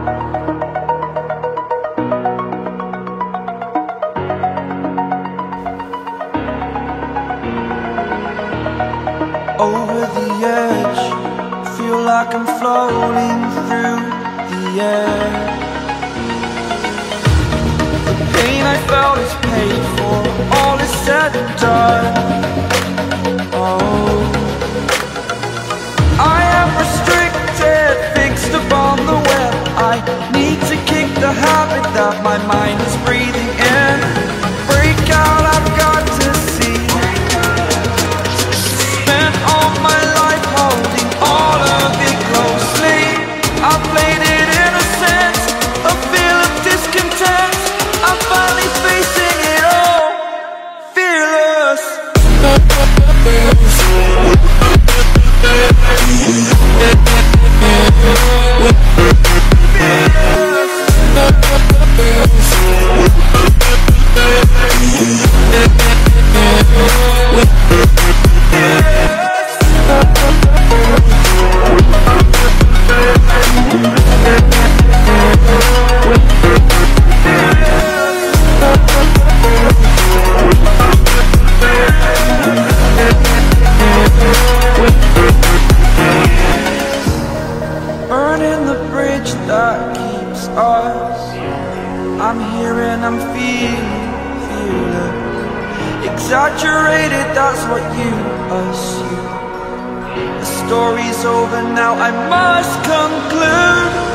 Over the edge, feel like I'm floating through the air. The pain I felt is paid for, all is said and done. Oh, I am restricted, fixed upon the web. I need to kick the habit that my mind is breathing in. Break out, I've got to see. Spent all my life holding all of it closely. I played it innocent, a feel of discontent. I'm finally facing it all, fearless. Burning the bridge that keeps us. I'm here and I'm feeling exaggerated, that's what you assume. The story's over now, I must conclude.